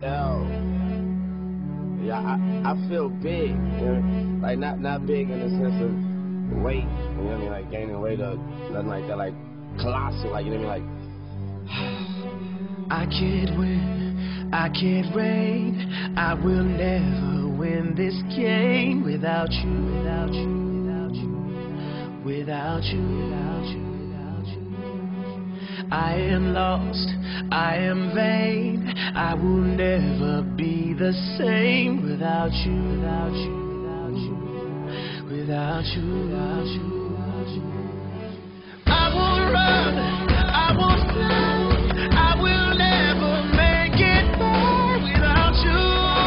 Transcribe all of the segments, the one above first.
Yo, yeah, I feel big, you know? Like not big in the sense of weight, you know what I mean? Like gaining weight or nothing like that, like colossal, like, you know what I mean? Like I can't win, I can't reign, I will never win this game without you, without you, without you, without you, without you, without you. I am lost, I am vain, I will never be the same without you, without you, without you, without you, without you, without you. I will run, I will fly, I will never make it by without you,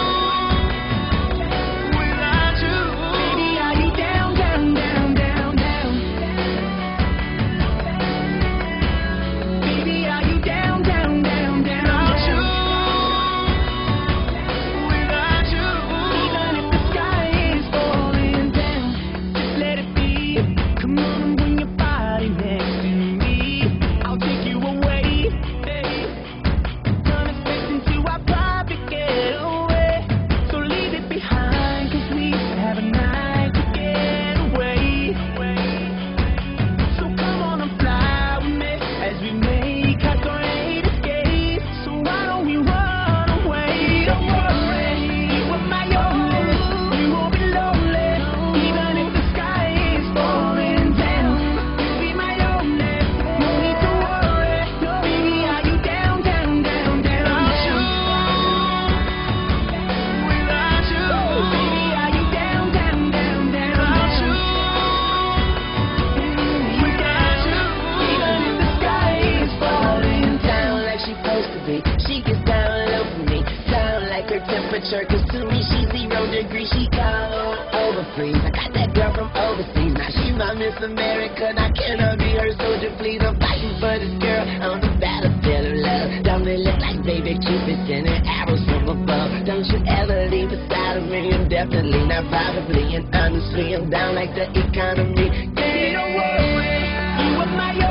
without you. Baby, are you down, down, down, down, down? Baby, are you down, down, down, down, without you, without you. Even if the sky is falling down, just let it be. Come on, bring your body next to me. I'll take you away, babe. Turn this place into our private getaway. So leave it behind, 'cause we have a night to get away. So come on and fly with me as we make our great escape. So why don't we run away? Don't worry, you are my only. You won't be lonely, even if the sky is falling down. You'll be my only. No need to worry. Baby, are you down, down, down, down? Without you, without you. Baby, are you down, down, down, down? Without you, without you. Even if the sky is falling down like she's supposed to be, she gets down low for me. Down like her temperature, 'cause to me she's 0 degrees. She cold over freeze. I got that girl from overseas. Now she's my Miss America. Now can I be her soldier, please? I'm fighting for this girl on the battlefield of love. Don't it look like baby Cupid sending arrows from above? Don't you ever leave aside of me, and definitely not probably. And honestly, I'm down like the economy. Baby, don't worry, you are my